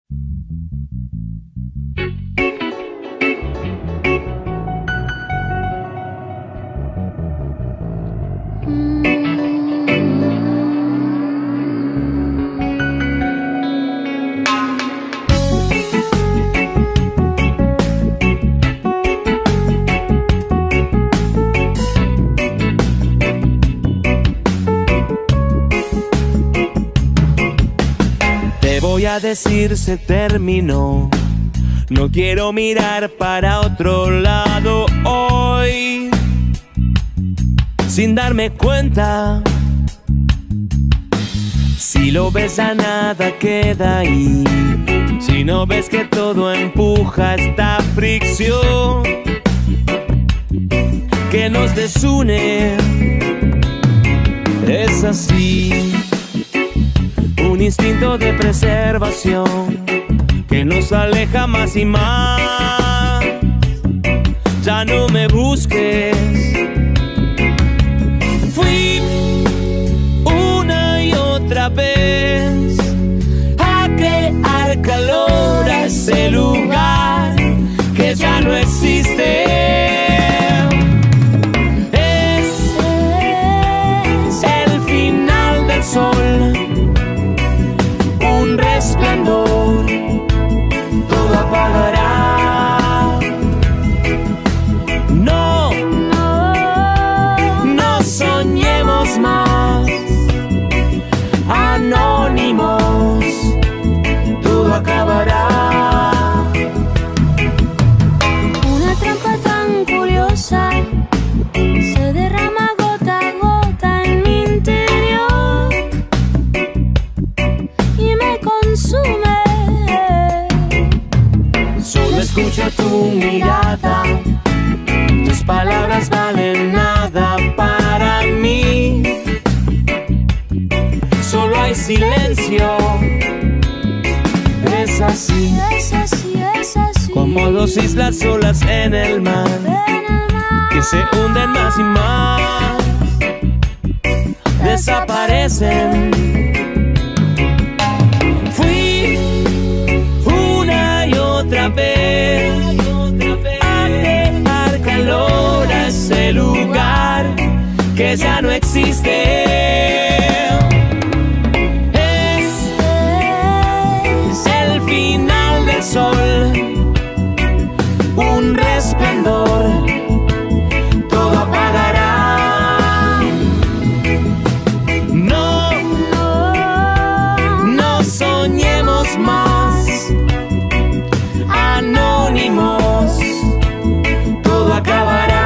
Voy a decir se terminó. No quiero mirar para otro lado hoy, sin darme cuenta. Si lo ves ya nada queda ahí. Si no ves que todo empuja esta fricción que nos desune. Es así. Un instinto de preservación que nos aleja más y más. Ya no me busques. Fui una y otra vez a crear calor a ese lugar que ya no existe. Es el final del sol. Un resplandor, todo apagará. No, no soñemos más. Anónimos, todo acabará. Una trampa tan curiosa se derrama gota a gota en mi interior y me consume. Solo escucho tu mirada, tus palabras valen nada para mí. Solo hay silencio. Es así, Es así, es así. como dos islas solas en el mar, que se hunden más y más, desaparecen. Fui una y otra vez a crear calor a ese lugar que ya no existe. Es el final del sol. Un resplandor, todo apagará. No, no soñemos más. Anónimos, todo acabará.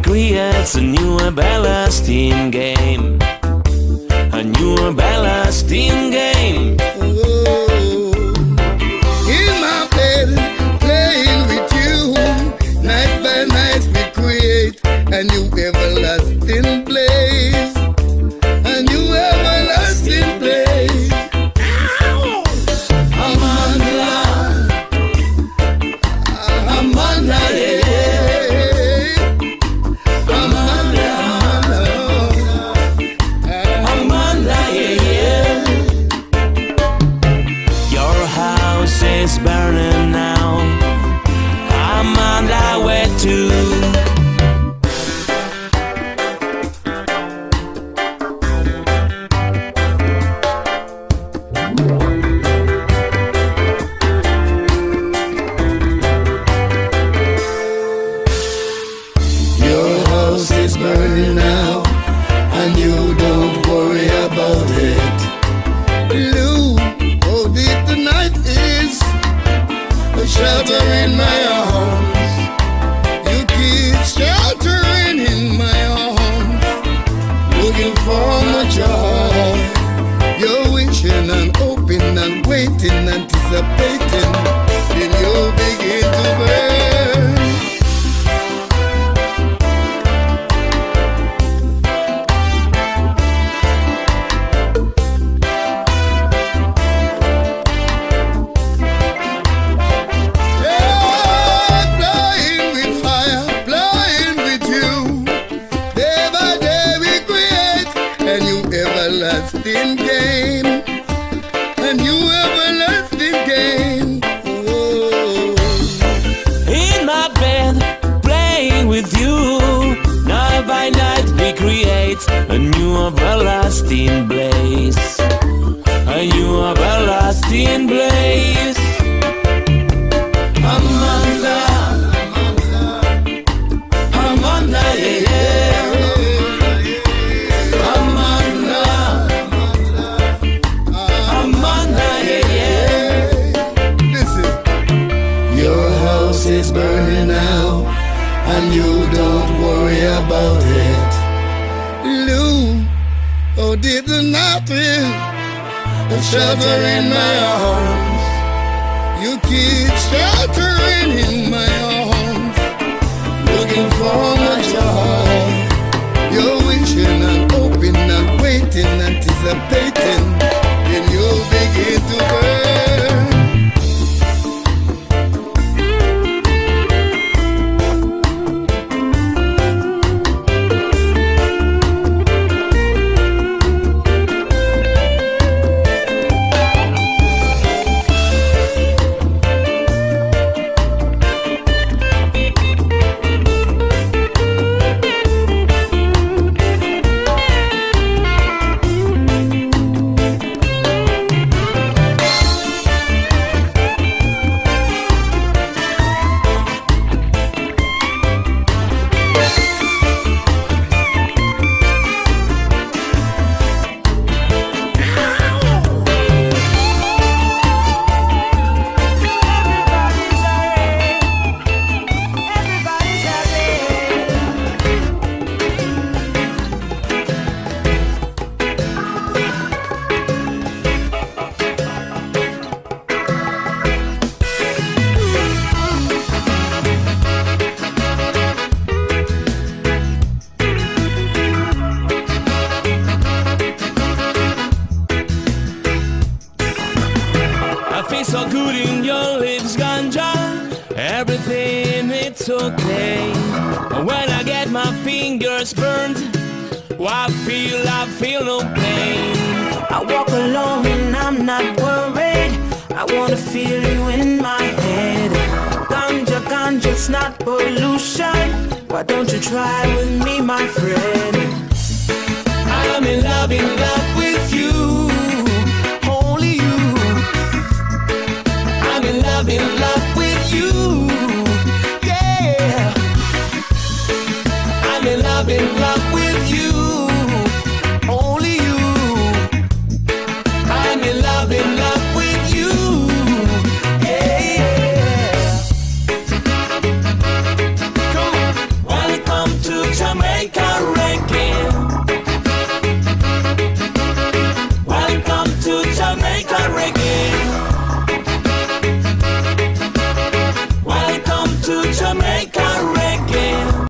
creates a new everlasting game. A new everlasting game. In my bed, playing with you, night by night we create a new everlasting place. A new everlasting place. Amanda, Amanda, yeah. Amanda, Amanda, yeah. Your house is burning now. Amanda, where to? your house is burning now, and you don't worry about it. Lou, oh, the night is a shelter in my arms. You keep sheltering in my arms, looking for my joy. You're wishing and hoping and waiting, anticipating, then you'll begin to burn. Everlasting game, a new everlasting game. Oh. In my bed, playing with you. Night by night we create a new everlasting blaze. A new everlasting blaze. Amanda, Amanda, yeah. Amanda, Amanda, yeah. Listen, your house is burning now, and you don't worry about it. Lou, oh, did the nothing, a shelter in my arms. You keep sheltering in my arms, looking for my joy. You're wishing and hoping and waiting, anticipating, then you'll begin to burn. So good in your lips, ganja. Everything it's okay. When I get my fingers burned, I feel no pain. I walk alone and I'm not worried. I wanna feel you in my head. Ganja, ganja's not pollution. Why don't you try with me, my friend? I'm in love with